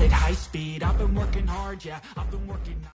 at high speed. I've been working hard, yeah, I've been working